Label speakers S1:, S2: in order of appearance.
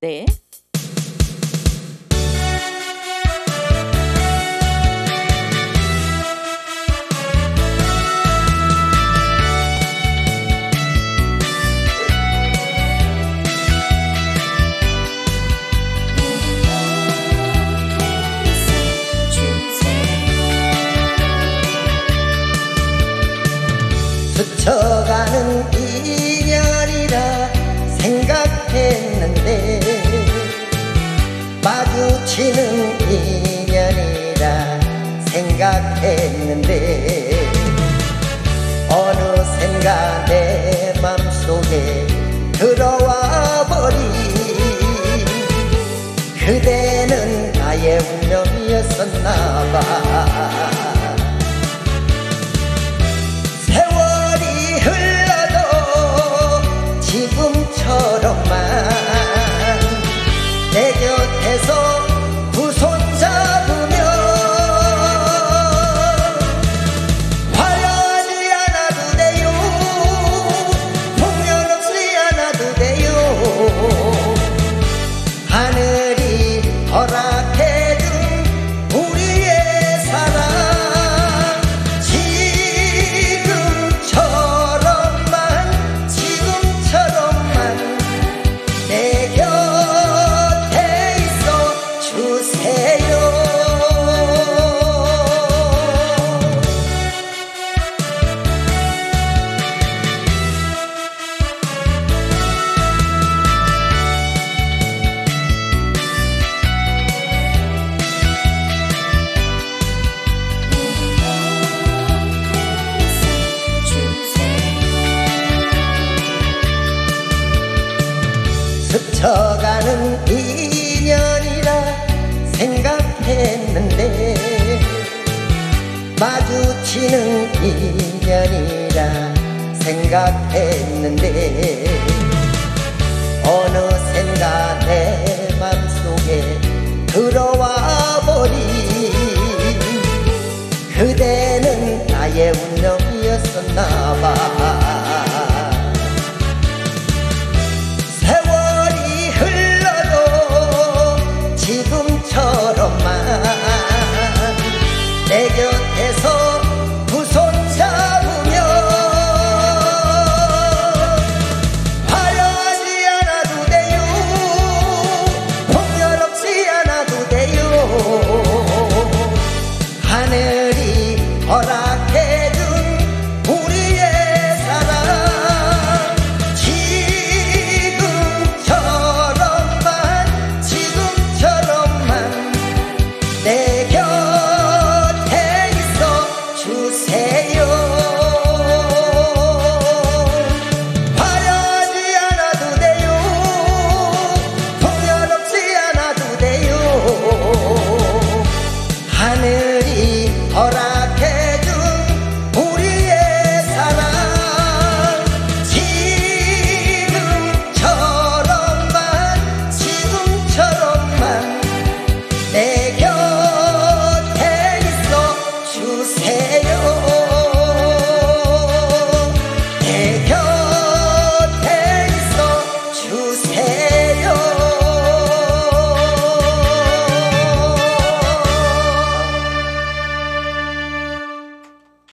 S1: 네.
S2: 스쳐가는 인연이라 생각했는데 마주치는 인연이라 생각했는데 어느샌가 내 맘속에 들어와 버린 그대는 나의 운명이었었나봐. 지금처럼만 내 곁에서 두 손 잡으면 화려하지 않아도 돼요, 풍년 없지 않아도 돼요. 하늘이 허락해준 우리의 사랑 내 곁에 있어 주세요. 스쳐가는 인연이라 생각했는데 마주치는 인연이라 생각했는데 어느샌가 내 맘속에 들어